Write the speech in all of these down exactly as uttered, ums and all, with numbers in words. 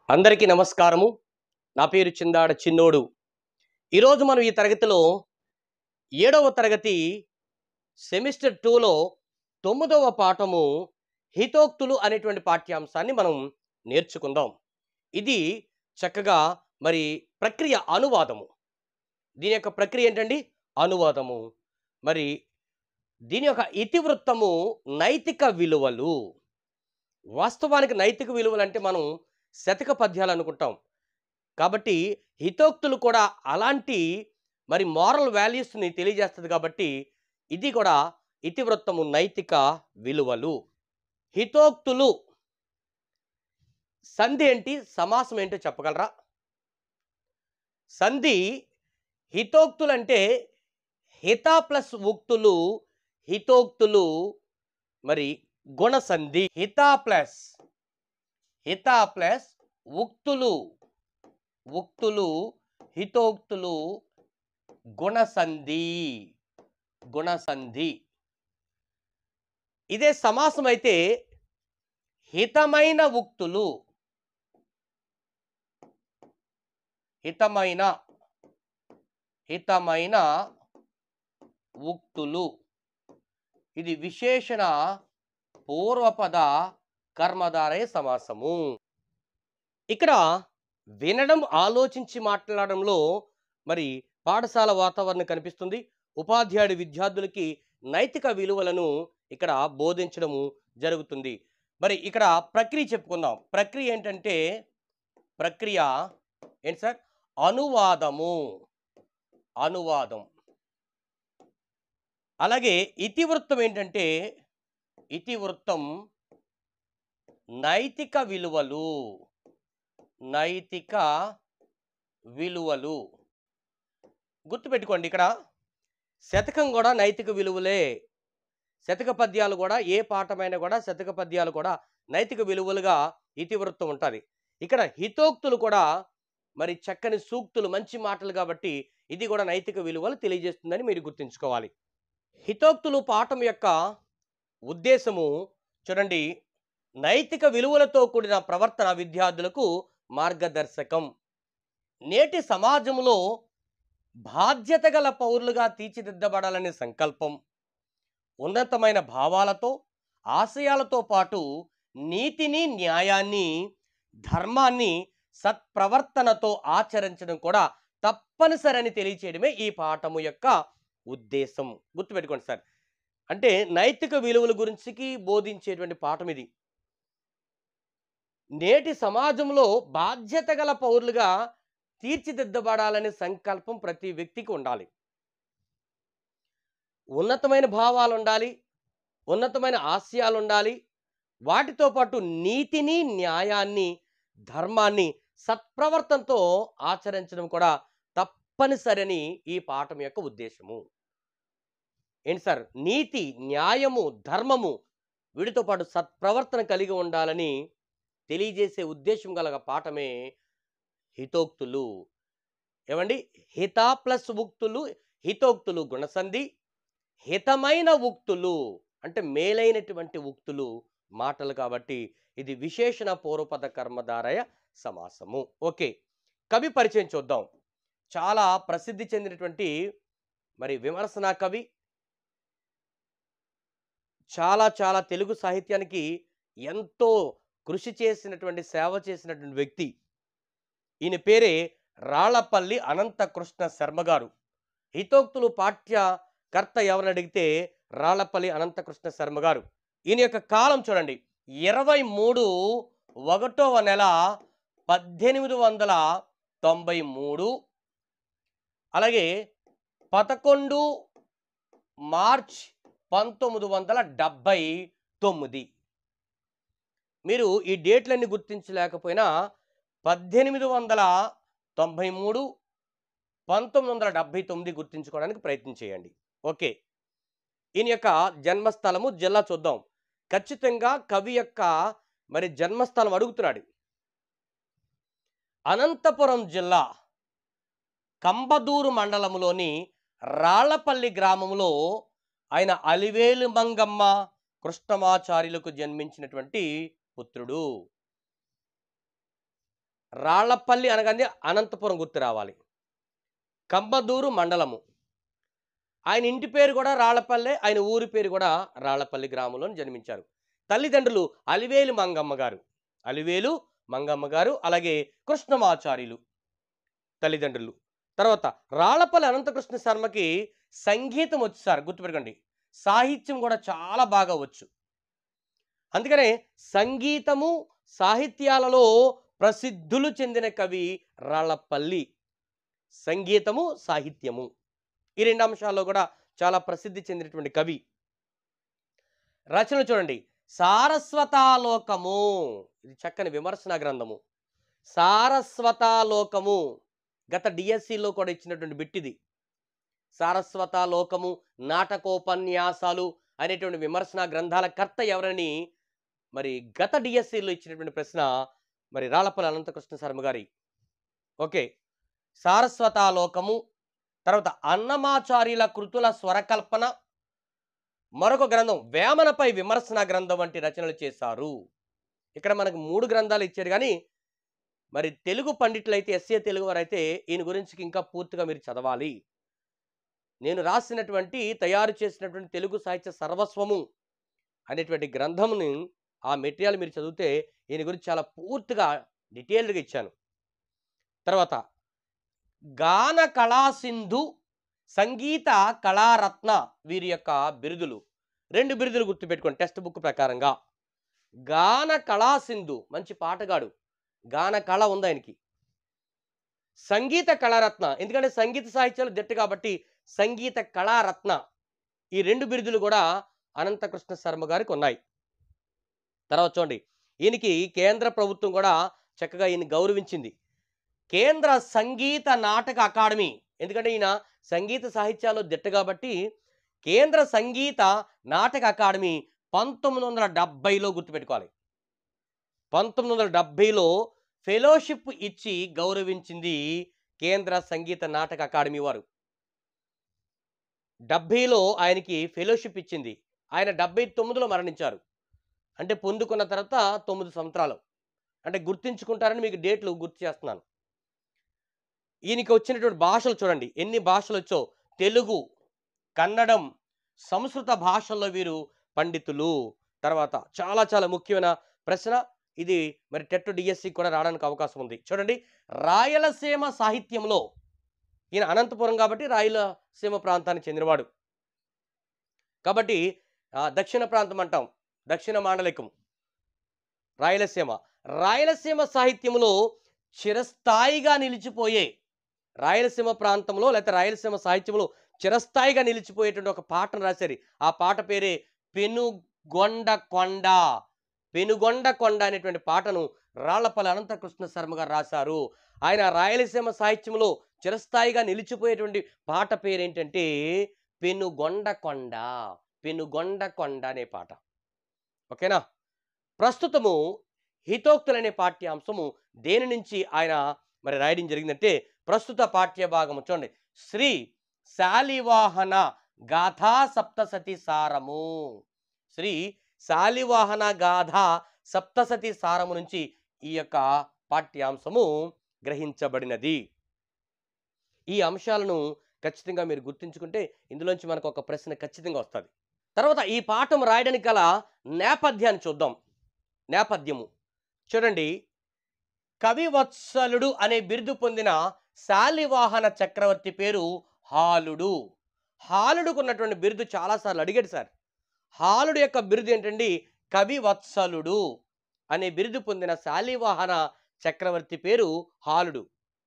అందరికీ నమస్కారము. నా పేరు చిందాడ చిన్నోడు. ఈరోజు మనం ఈ తరగతిలో ఏడవ తరగతి సెమిస్టర్ టూలో తొమ్మిదవ పాఠము హితోక్తులు అనేటువంటి పాఠ్యాంశాన్ని మనం నేర్చుకుందాం. ఇది చక్కగా మరి ప్రక్రియ అనువాదము. దీని యొక్క ప్రక్రియ ఏంటండి? అనువాదము. మరి దీని యొక్క ఇతివృత్తము నైతిక విలువలు. వాస్తవానికి నైతిక విలువలు అంటే మనం శతక పద్యాలు అనుకుంటాం. కాబట్టి హితోక్తులు కూడా అలాంటి మరి మోరల్ వాల్యూస్ని తెలియజేస్తుంది. కాబట్టి ఇది కూడా ఇతివృత్తము నైతిక విలువలు. హితోక్తులు సంధి ఏంటి, సమాసం ఏంటో చెప్పగలరా? సంధి హితోక్తులు అంటే హిత ప్లస్ ఉక్తులు, హితోక్తులు మరి గుణసంధి. హిత ప్లస్ హిత ప్లస్ ఉక్తులు, ఉక్తులు హితోక్తులు గుణసంధి, గుణసంధి. ఇదే సమాసం అయితే హితమైన ఉక్తులు, హితమైన హితమైన ఉక్తులు. ఇది విశేషణ పూర్వపద కర్మధారయ సమాసము. ఇక్కడ వినడం, ఆలోచించి మాట్లాడడంలో మరి పాఠశాల వాతావరణం కనిపిస్తుంది. ఉపాధ్యాయుడు విద్యార్థులకి నైతిక విలువలను ఇక్కడ బోధించడము జరుగుతుంది. మరి ఇక్కడ ప్రక్రియ చెప్పుకుందాం. ప్రక్రియ ఏంటంటే ప్రక్రియ ఏంటి సార్? అనువాదము, అనువాదం. అలాగే ఇతివృత్తం ఏంటంటే ఇతివృత్తం నైతిక విలువలు, నైతిక విలువలు. గుర్తుపెట్టుకోండి, ఇక్కడ శతకం కూడా నైతిక విలువలే. శతక పద్యాలు కూడా, ఏ పాఠమైనా కూడా శతక పద్యాలు కూడా నైతిక విలువలుగా ఇతివృత్తం ఉంటుంది. ఇక్కడ హితోక్తులు కూడా మరి చక్కని సూక్తులు, మంచి మాటలు. కాబట్టి ఇది కూడా నైతిక విలువలు తెలియజేస్తుందని మీరు గుర్తుంచుకోవాలి. హితోక్తులు పాఠం యొక్క ఉద్దేశము చూడండి, నైతిక విలువలతో కూడిన ప్రవర్తన విద్యార్థులకు మార్గదర్శకం. నేటి సమాజంలో బాధ్యత గల పౌరులుగా తీర్చిదిద్దబడాలనే సంకల్పం, ఉన్నతమైన భావాలతో, ఆశయాలతో పాటు నీతిని, న్యాయాన్ని, ధర్మాన్ని సత్ప్రవర్తనతో ఆచరించడం కూడా తప్పనిసరని తెలియచేయడమే ఈ పాఠము యొక్క ఉద్దేశం. గుర్తుపెట్టుకోండి సార్. అంటే నైతిక విలువల గురించి బోధించేటువంటి పాఠం ఇది. నేటి సమాజంలో బాధ్యత గల పౌరులుగా తీర్చిదిద్దబడాలనే సంకల్పం ప్రతి వ్యక్తికి ఉండాలి. ఉన్నతమైన భావాలు ఉండాలి, ఉన్నతమైన ఆశయాలు ఉండాలి. వాటితో పాటు నీతిని, న్యాయాన్ని, ధర్మాన్ని సత్ప్రవర్తనతో ఆచరించడం కూడా తప్పనిసరని ఈ పాఠం యొక్క ఉద్దేశము. ఏంటి సార్? నీతి, న్యాయము, ధర్మము వీటితో పాటు సత్ప్రవర్తన కలిగి ఉండాలని తెలియజేసే ఉద్దేశం గల పాఠమే హితోక్తులు. ఏమండి? హిత ప్లస్ ఉక్తులు, హితోక్తులు గుణసంధి. హితమైన ఉక్తులు అంటే మేలైనటువంటి ఉక్తులు, మాటలు. కాబట్టి ఇది విశేషణ పూర్వపద కర్మధారయ సమాసము. ఓకే, కవి పరిచయం చూద్దాం. చాలా ప్రసిద్ధి చెందినటువంటి మరి విమర్శనా కవి, చాలా చాలా తెలుగు సాహిత్యానికి ఎంతో కృషి చేసినటువంటి, సేవ చేసినటువంటి వ్యక్తి. ఈయన పేరే రాళ్లపల్లి అనంతకృష్ణ శర్మ గారు. హితోక్తులు పాఠ్యకర్త ఎవరిని అడిగితే రాళ్లపల్లి అనంతకృష్ణ శర్మ గారు. ఈయన యొక్క కాలం చూడండి, ఇరవై మూడు ఒకటవ నెల పద్దెనిమిది వందల తొంభై మూడు, అలాగే పదకొండు మార్చ్ పంతొమ్మిది వందల డెబ్బై తొమ్మిది. మీరు ఈ డేట్లన్నీ గుర్తించలేకపోయినా పద్దెనిమిది వందల తొంభై మూడు పంతొమ్మిది వందల డెబ్బై తొమ్మిది గుర్తించుకోవడానికి ప్రయత్నం చేయండి. ఓకే, ఈయన యొక్క జన్మస్థలము, జిల్లా చూద్దాం. ఖచ్చితంగా కవి యొక్క మరి జన్మస్థలం అడుగుతున్నాడు. అనంతపురం జిల్లా కంబదూరు మండలంలోని రాళ్లపల్లి గ్రామంలో ఆయన అలివేలు మంగమ్మ కృష్ణమాచార్యులకు జన్మించినటువంటి పుత్రుడు. రాళ్లపల్లి అనగానే అనంతపురం గుర్తు రావాలి. కంబదూరు మండలము. ఆయన ఇంటి పేరు కూడా రాళ్లపల్లె. ఆయన ఊరి పేరు కూడా రాళ్లపల్లి గ్రామంలో జన్మించారు. తల్లిదండ్రులు అలివేలు మంగమ్మ గారు. అలివేలు మంగమ్మ గారు అలాగే కృష్ణమాచార్యులు తల్లిదండ్రులు. తర్వాత రాళ్లపల్లి అనంతకృష్ణ శర్మకి సంగీతం వచ్చు సార్, గుర్తుపెట్టుకోండి. సాహిత్యం కూడా చాలా బాగా వచ్చు. అందుకనే సంగీతము సాహిత్యాలలో ప్రసిద్ధులు చెందిన కవి రాళ్లపల్లి. సంగీతము సాహిత్యము ఈ రెండు అంశాల్లో కూడా చాలా ప్రసిద్ధి చెందినటువంటి కవి. రచనలు చూడండి. సారస్వతాలోకము, ఇది చక్కని విమర్శన గ్రంథము. సారస్వతాలోకము గత డిఎస్సిలో కూడా ఇచ్చినటువంటి బిట్టిది. సారస్వతాలోకము, నాటకోపన్యాసాలు అనేటువంటి విమర్శన గ్రంథాల కర్త ఎవరని మరి గత డిఎస్సిలో ఇచ్చినటువంటి ప్రశ్న మరి రాళ్లపల్లి అనంతకృష్ణ శర్మ గారి. ఓకే, సారస్వతాలోకము. తర్వాత అన్నమాచార్యుల కృతుల స్వరకల్పన, మరొక గ్రంథం వేమనపై విమర్శన గ్రంథం వంటి రచనలు చేశారు. ఇక్కడ మనకు మూడు గ్రంథాలు ఇచ్చారు. కానీ మరి తెలుగు పండితులైతే, ఎస్ఏ తెలుగు వారైతే ఈయన గురించి ఇంకా పూర్తిగా మీరు చదవాలి. నేను రాసినటువంటి తయారు చేసినటువంటి తెలుగు సాహిత్య సర్వస్వము అనేటువంటి గ్రంథముని ఆ మెటీరియల్ మీరు చదివితే ఈయన గురించి చాలా పూర్తిగా డీటెయిల్డ్గా ఇచ్చాను. తర్వాత గాన కళాసింధు, సంగీత కళారత్న వీరి యొక్క బిరుదులు. రెండు బిరుదులు గుర్తుపెట్టుకోండి టెక్స్ట్ బుక్ ప్రకారంగా. గాన కళాసింధు మంచి పాటగాడు, గాన కళ ఉంది ఆయనకి. సంగీత కళారత్న ఎందుకంటే సంగీత సాహిత్యాలు దిట్ట కాబట్టి సంగీత కళారత్న. ఈ రెండు బిరుదులు కూడా అనంతకృష్ణ శర్మ గారికి ఉన్నాయి. తర్వాత చూడండి, ఈయనకి కేంద్ర ప్రభుత్వం కూడా చక్కగా ఈయన గౌరవించింది. కేంద్ర సంగీత నాటక అకాడమీ, ఎందుకంటే ఈయన సంగీత సాహిత్యాల్లో దిట్ట కాబట్టి కేంద్ర సంగీత నాటక అకాడమీ పంతొమ్మిది వందల డెబ్బైలో గుర్తుపెట్టుకోవాలి. పంతొమ్మిది వందల డెబ్బైలో ఫెలోషిప్ ఇచ్చి గౌరవించింది కేంద్ర సంగీత నాటక అకాడమీ వారు. డెబ్బైలో ఆయనకి ఫెలోషిప్ ఇచ్చింది. ఆయన డెబ్బై తొమ్మిదిలో మరణించారు. అంటే పొందుకున్న తర్వాత తొమ్మిది సంవత్సరాలు. అంటే గుర్తించుకుంటారని మీకు డేట్లు గుర్తు చేస్తున్నాను. ఈయనకి వచ్చినటువంటి భాషలు చూడండి, ఎన్ని భాషలు వచ్చో. తెలుగు, కన్నడం, సంస్కృత భాషల్లో వీరు పండితులు. తర్వాత చాలా చాలా ముఖ్యమైన ప్రశ్న ఇది, మరి టెట్ డిఎస్సి కూడా రావడానికి అవకాశం ఉంది. చూడండి, రాయలసీమ సాహిత్యంలో ఈయన అనంతపురం కాబట్టి రాయలసీమ ప్రాంతానికి చెందినవాడు కాబట్టి దక్షిణ ప్రాంతం అంటాం, దక్షిణ మాండలికం రాయలసీమ. రాయలసీమ సాహిత్యంలో చిరస్థాయిగా నిలిచిపోయే, రాయలసీమ ప్రాంతంలో లేకపోతే రాయలసీమ సాహిత్యంలో చిరస్థాయిగా నిలిచిపోయేటువంటి ఒక పాటను రాశారు. ఆ పాట పేరే పెనుగొండ కొండ. పెనుగొండ కొండ అనేటువంటి పాటను రాళ్లపల్లి అనంతకృష్ణ శర్మ గారు రాశారు. ఆయన రాయలసీమ సాహిత్యంలో చిరస్థాయిగా నిలిచిపోయేటువంటి పాట పేరేంటంటే పెనుగొండ కొండ. పెనుగొండ కొండ అనే పాట. ఓకేనా. ప్రస్తుతము హితోక్తులనే పాఠ్యాంశము దేని నుంచి ఆయన మరి రాయడం జరిగిందంటే ప్రస్తుత పాఠ్య భాగము చూడండి, శ్రీ శాలివాహన గాథా సప్తసతి సారము. శ్రీ శాలివాహన గాథా సప్తసతి సారము నుంచి ఈ యొక్క పాఠ్యాంశము గ్రహించబడినది. ఈ అంశాలను ఖచ్చితంగా మీరు గుర్తుంచుకుంటే ఇందులోంచి మనకు ఒక ప్రశ్న ఖచ్చితంగా వస్తుంది. తర్వాత ఈ పాఠం రాయడానికి గల నేపథ్యాన్ని చూద్దాం. నేపథ్యము చూడండి, కవివత్సలుడు అనే బిరుదు పొందిన శాలివాహన చక్రవర్తి పేరు హాలుడు. హాలుడుకు ఉన్నటువంటి బిరుదు చాలాసార్లు అడిగాడు సార్. హాలుడు యొక్క బిరుదు ఏంటండి? కవివత్సలుడు అనే బిరుదు పొందిన శాలివాహన చక్రవర్తి పేరు హాలుడు.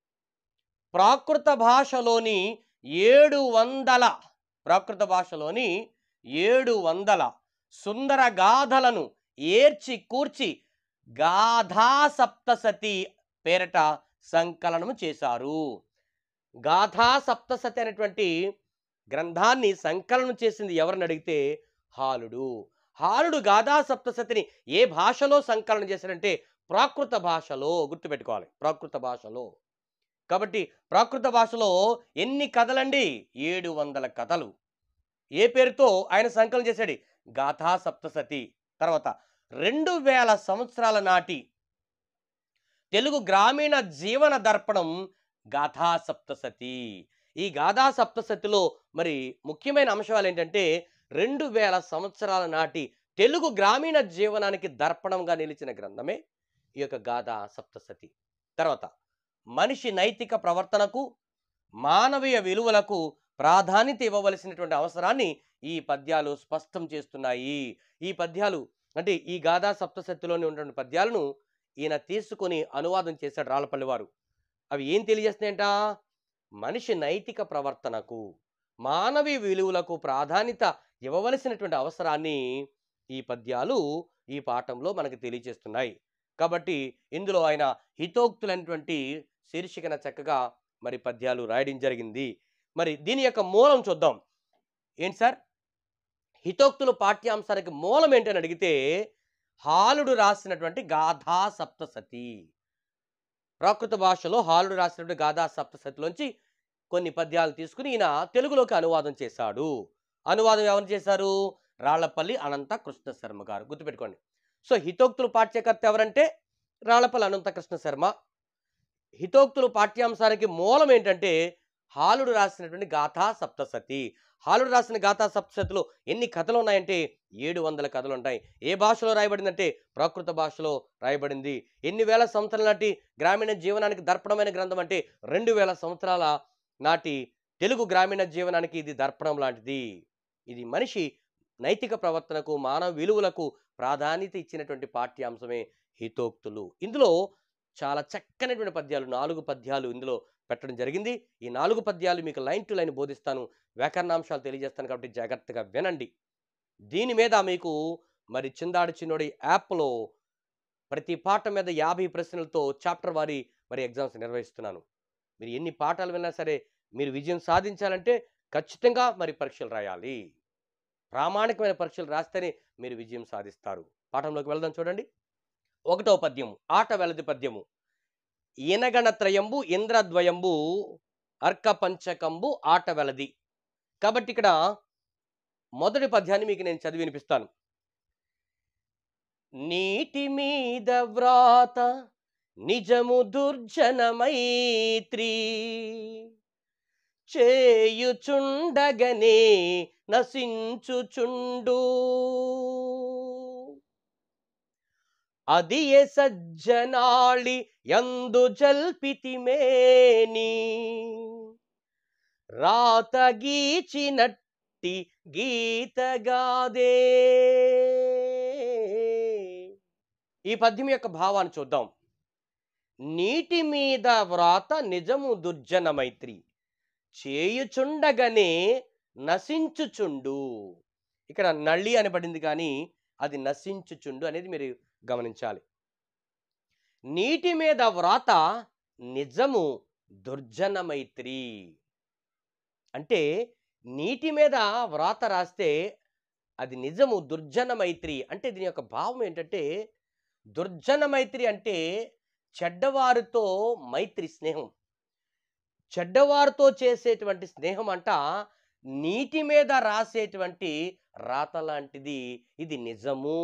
ప్రాకృత భాషలోని ఏడు వందల ప్రాకృత భాషలోని ఏడు వందల సుందర గాథలను ఏర్చి కూర్చి గాథా సప్తసతి పేరట సంకలనము చేశారు. గాథా సప్తసతి అనేటువంటి గ్రంథాన్ని సంకలనం చేసింది ఎవరిని అడిగితే హాలుడు. హాలుడు గాథా సప్తసతిని ఏ భాషలో సంకలనం చేశారంటే ప్రాకృత భాషలో. గుర్తుపెట్టుకోవాలి, ప్రాకృత భాషలో. కాబట్టి ప్రాకృత భాషలో ఎన్ని కథలండి? ఏడు వందల కథలు. ఏ పేరుతో ఆయన సంకలనం చేశాడు? గాథా సప్తసతి. తర్వాత రెండు వేల సంవత్సరాల నాటి తెలుగు గ్రామీణ జీవన దర్పణం గాథా సప్తసతి. ఈ గాథా సప్తసతిలో మరి ముఖ్యమైన అంశాలు ఏంటంటే రెండు వేల సంవత్సరాల నాటి తెలుగు గ్రామీణ జీవనానికి దర్పణంగా నిలిచిన గ్రంథమే ఈ యొక్క గాథా సప్తసతి. తర్వాత మనిషి నైతిక ప్రవర్తనకు మానవీయ విలువలకు ప్రాధాన్యత ఇవ్వవలసినటువంటి అవసరాన్ని ఈ పద్యాలు స్పష్టం చేస్తున్నాయి. ఈ పద్యాలు అంటే ఈ గాథా సప్తసతిలోని ఉన్నటువంటి పద్యాలను ఈయన తీసుకొని అనువాదం చేశాడు రాళ్ళపల్లి వారు. అవి ఏం తెలియజేస్తున్నాయంట? మనిషి నైతిక ప్రవర్తనకు మానవీయ విలువలకు ప్రాధాన్యత ఇవ్వవలసినటువంటి అవసరాన్ని ఈ పద్యాలు ఈ పాఠంలో మనకు తెలియజేస్తున్నాయి. కాబట్టి ఇందులో ఆయన హితోక్తులైనటువంటి శీర్షికన చక్కగా మరి పద్యాలు రాయడం జరిగింది. మరి దీని యొక్క మూలం చూద్దాం. ఏంటి సార్? హితోక్తులు పాఠ్యాంశానికి మూలం ఏంటని అడిగితే హాలుడు రాసినటువంటి గాథా సప్తసతి. ప్రాకృత భాషలో హాలుడు రాసినటువంటి గాథా సప్తసతిలోంచి కొన్ని పద్యాలు తీసుకుని ఈయన తెలుగులోకి అనువాదం చేశాడు. అనువాదం ఎవరు చేశారు? రాళ్లపల్లి అనంత కృష్ణ శర్మ గారు. గుర్తుపెట్టుకోండి. సో హితోక్తులు పాఠ్యకర్త ఎవరంటే రాళ్లపల్లి అనంత కృష్ణ శర్మ. హితోక్తులు పాఠ్యాంశానికి మూలం ఏంటంటే హాలుడు రాసినటువంటి గాథా సప్తసతి. హాలుడు రాసిన గాథా సప్తసతిలో ఎన్ని కథలు ఉన్నాయంటే ఏడు వందల కథలు ఉంటాయి. ఏ భాషలో రాయబడిందంటే ప్రాకృత భాషలో రాయబడింది. ఎన్ని వేల సంవత్సరాల నాటి గ్రామీణ జీవనానికి దర్పణమైన గ్రంథం అంటే రెండు వేల సంవత్సరాల నాటి తెలుగు గ్రామీణ జీవనానికి ఇది దర్పణం లాంటిది. ఇది మనిషి నైతిక ప్రవర్తనకు మానవ విలువలకు ప్రాధాన్యత ఇచ్చినటువంటి పాఠ్యాంశమే హితోక్తులు. ఇందులో చాలా చక్కనటువంటి పద్యాలు నాలుగు పద్యాలు ఇందులో పెట్టడం జరిగింది. ఈ నాలుగు పద్యాలు మీకు లైన్ టు లైన్ బోధిస్తాను, వ్యాకరణాంశాలు తెలియజేస్తాను. కాబట్టి జాగ్రత్తగా వినండి. దీని మీద మీకు మరి చిందాడు చిన్నోడి యాప్లో ప్రతి పాఠం మీద యాభై ప్రశ్నలతో చాప్టర్ వారి మరి ఎగ్జామ్స్ నిర్వహిస్తున్నాను. మీరు ఎన్ని పాఠాలు విన్నా సరే మీరు విజయం సాధించాలంటే ఖచ్చితంగా మరి పరీక్షలు రాయాలి. ప్రామాణికమైన పరీక్షలు రాస్తేనే మీరు విజయం సాధిస్తారు. పాఠంలోకి వెళ్దాం. చూడండి. ఒకటో పద్యము ఆట వెలది పద్యము. ఇనగణత్రయంబు ఇంద్రద్వయంబు అర్క పంచకంబు ఆట వెలది. కాబట్టి ఇక్కడ మొదటి పద్యాన్ని మీకు నేను చదివి వినిపిస్తాను. నీటి మీద వ్రాత నిజము దుర్జన మైత్రి చేయుచుండగనే నశించుచుండు అది ఏ సజ్జనాళి యందు జల్పితిమేని రాత గీచినట్టి గీతగాదే. ఈ పద్యం యొక్క భావాన్ని చూద్దాం. నీటి మీద వ్రాత నిజము దుర్జన మైత్రి చేయుచుండగనే నశించుచుండు. ఇక్కడ నళ్ళి అని పడింది కానీ అది నశించుచుండు అనేది మీరు గమనించాలి. నీటి మీద వ్రాత నిజము దుర్జన మైత్రి అంటే నీటి మీద వ్రాత రాస్తే అది నిజము దుర్జన మైత్రి అంటే దీని యొక్క భావం ఏంటంటే దుర్జన మైత్రి అంటే చెడ్డవారితో మైత్రి స్నేహం. చెడ్డవారితో చేసేటువంటి స్నేహం అంట నీటి మీద రాసేటువంటి రాత లాంటిది. ఇది నిజము.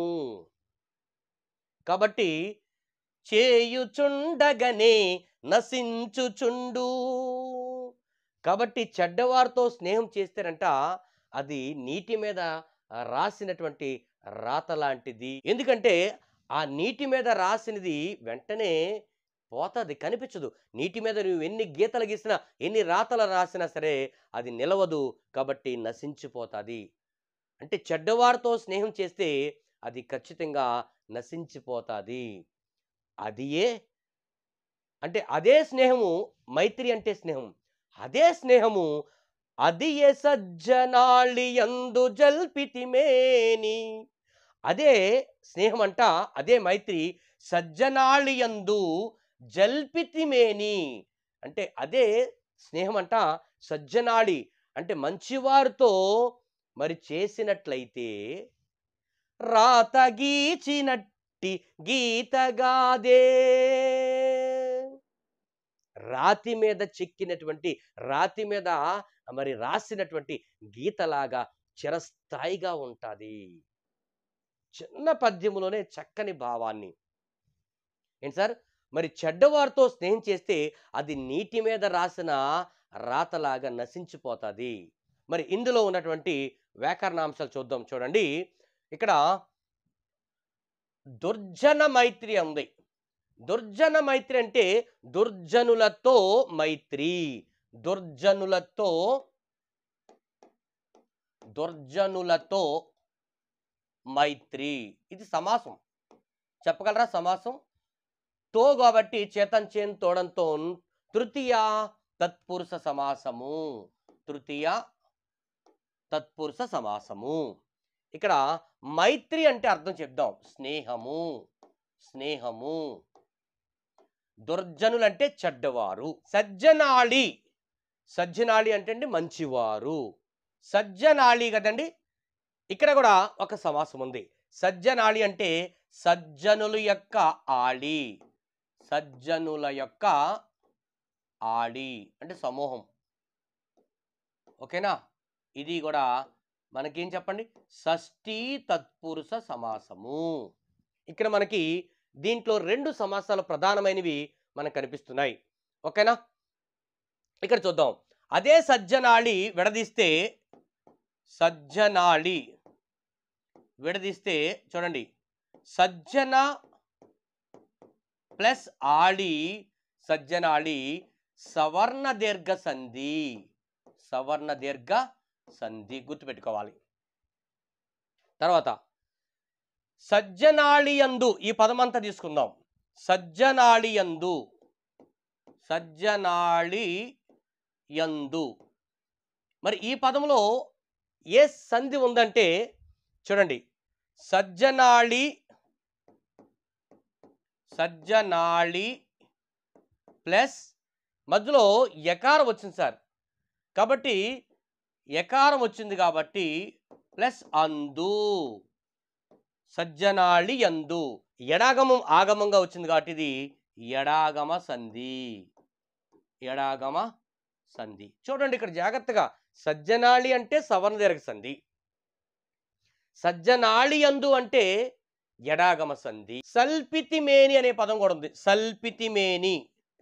కాబట్టి చేయుచుండగనే నశించుచుండు. కాబట్టి చెడ్డవారితో స్నేహం చేస్తారంట అది నీటి మీద రాసినటువంటి రాత లాంటిది. ఎందుకంటే ఆ నీటి మీద రాసినది వెంటనే పోతుంది, కనిపించదు. నీటి మీద నువ్వు ఎన్ని గీతలు గీసినా ఎన్ని రాతలు రాసినా సరే అది నిలవదు. కాబట్టి నశించిపోతుంది. అంటే చెడ్డవారితో స్నేహం చేస్తే అది ఖచ్చితంగా నశించిపోతుంది. అది ఏ అంటే అదే స్నేహము మైత్రి అంటే స్నేహం. అదే స్నేహము అది ఏ సజ్జనాళి యందు జల్పితిమేని. అదే స్నేహం అంట అదే మైత్రి సజ్జనాళి యందు జల్పితిమేని అంటే అదే స్నేహం అంట సజ్జనాళి అంటే మంచివారితో మరి చేసినట్లయితే రాత గీచినట్టి గీతగాదే. రాతి మీద చెక్కినటువంటి రాతి మీద మరి రాసినటువంటి గీతలాగా చిరస్థాయిగా ఉంటుంది. చిన్న పద్యములోనే చక్కని భావాన్ని ఏంటి సార్ మరి చెడ్డవారితో స్నేహం చేస్తే అది నీటి మీద రాసిన రాతలాగా నశించిపోతుంది. మరి ఇందులో ఉన్నటువంటి వ్యాకరణాంశాలు చూద్దాం. చూడండి, ఇక్కడ దుర్జన మైత్రి ఉంది. దుర్జన మైత్రి అంటే దుర్జనులతో మైత్రి. దుర్జనులతో దుర్జనులతో మైత్రి. ఇది సమాసం. చెప్పగలరా సమాసం? తో కాబట్టి చేతన్ చేన్ తోడంతో తృతీయ తత్పురుష సమాసము. తృతీయ తత్పురుష సమాసము. ఇక్కడ మైత్రి అంటే అర్థం చెప్దాం. స్నేహము. స్నేహము. దుర్జనులు అంటే చెడ్డవారు. సజ్జనాళి. సజ్జనాళి అంటే అండి మంచివారు. సజ్జనాళి కదండి. ఇక్కడ కూడా ఒక సమాసం ఉంది. సజ్జనాళి అంటే సజ్జనుల యొక్క ఆళి. సజ్జనుల యొక్క ఆళి అంటే సమూహం. ఓకేనా? ఇది కూడా మనకేం చెప్పండి, షష్ఠీ తత్పురుష సమాసము. ఇక్కడ మనకి దీంట్లో రెండు సమాసాలు ప్రధానమైనవి మనకు కనిపిస్తున్నాయి. ఓకేనా? ఇక్కడ చూద్దాం. అదే సజ్జనాళి విడదీస్తే, సజ్జనాళి విడదీస్తే చూడండి, సజ్జన ప్లస్ ఆళి, సజ్జనాళి సవర్ణ దీర్ఘ సంధి. సవర్ణ దీర్ఘ సంధి గుర్తుపెట్టుకోవాలి. తర్వాత సజ్జనాళియందు, ఈ పదమంతా తీసుకుందాం. సజ్జనాళియందు. సజ్జనాళియందు. మరి ఈ పదంలో ఏ సంధి ఉందంటే చూడండి, సజ్జనాళి సజ్జనాళి ప్లస్ మధ్యలో యకారం వచ్చింది సార్. కాబట్టి యకారం వచ్చింది కాబట్టి ప్లస్ అందు. సజ్జనాళి యందు. ఎడాగమం ఆగమంగా వచ్చింది కాబట్టి ఇది ఎడాగమ సంధి. ఎడాగమ సంధి. చూడండి ఇక్కడ జాగ్రత్తగా. సజ్జనాళి అంటే సవర్ణ దీర్ఘ సంధి. సజ్జనాళి యందు అంటే ఎడాగమ సంధి. సల్పితి మేని అనే పదం కూడా ఉంది. సల్పితి మేని.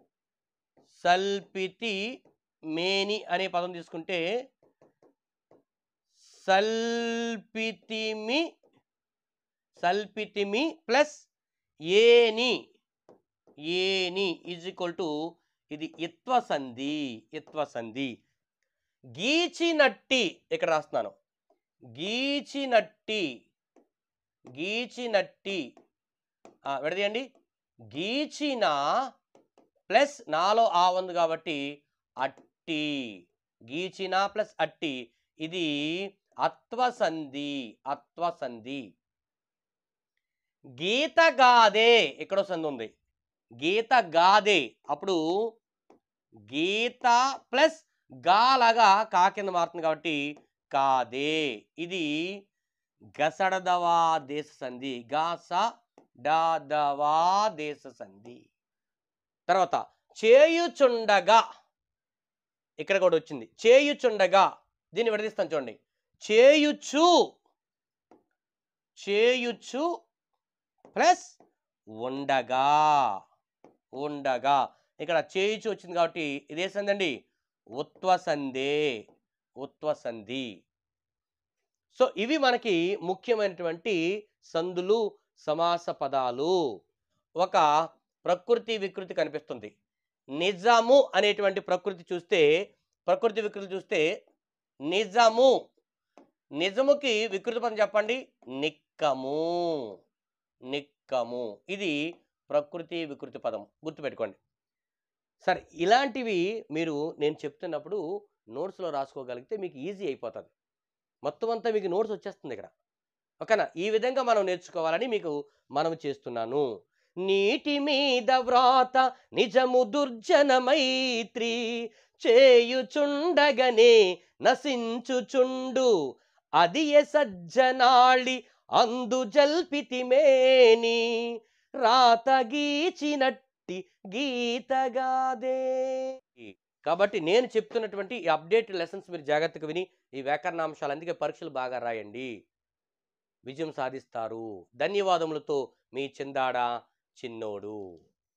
సల్పితి మేని అనే పదం తీసుకుంటే సల్పితిమి. సల్పితిమి ప్లస్ ఏని. ఏని ఈజ్ ఈక్వల్ టు ఇది ఇత్వ సంధి. ఇత్వ సంధి. గీచినట్టి ఇక్కడ రాస్తున్నాను. గీచినట్టి. గీచినట్టి విడదీయండి. గీచిన ప్లస్ నాలో ఆ ఉంది కాబట్టి అట్టి. గీచిన ప్లస్ అట్టి. ఇది అత్వ సంధి. అత్వ సంధి. గీత గాదే ఇక్కడ సంధి ఉంది. గీత గాదే. అప్పుడు గీత ప్లస్ గాలాగా కా కింద మారుతుంది కాబట్టి కాదే. ఇది గసడదవా దేశ సంధి. గాస డాదవా దేశ సంధి. తర్వాత చేయుచుండగా ఇక్కడ కూడా వచ్చింది. చేయుచుండగా దీన్ని విడదీస్తాను చూడండి. చేయుచు. చేయుచు ప్లస్ ఉండగా. ఉండగా. ఇక్కడ చేయుచు వచ్చింది కాబట్టి ఇదే సంధి అండి, ఉత్వ సంధి. ఉత్వ సంధి. సో ఇవి మనకి ముఖ్యమైనటువంటి సంధులు, సమాస పదాలు. ఒక ప్రకృతి వికృతి కనిపిస్తుంది. నిజము అనేటువంటి ప్రకృతి చూస్తే, ప్రకృతి వికృతి చూస్తే నిజము. నిజముకి వికృతి పదం చెప్పండి. నిక్కము. నిక్కము. ఇది ప్రకృతి వికృతి పదం. గుర్తుపెట్టుకోండి. సరే, ఇలాంటివి మీరు నేను చెప్తున్నప్పుడు నోట్స్లో రాసుకోగలిగితే మీకు ఈజీ అయిపోతుంది. మొత్తం అంతా మీకు నోట్స్ వచ్చేస్తుంది ఇక్కడ. ఓకేనా? ఈ విధంగా మనం నేర్చుకోవాలని మీకు మనవి చేస్తున్నాను. నీటి మీద వ్రాత నిజము దుర్జన మైత్రి చేయుచుండగనే నశించుచుండు అది ఎ సజ్జనాళి అందు జల్పితిమేని రాత గీచినట్టి గీతగాదే. కాబట్టి నేను చెప్తున్నటువంటి ఈ అప్డేట్ లెసన్స్ మీరు జాగ్రత్తగా విని ఈ వ్యాకరణాంశాలు, అందుకే పరీక్షలు బాగా రాయండి, విజయం సాధిస్తారు. ధన్యవాదములతో మీ చిందాడ చిన్నోడు.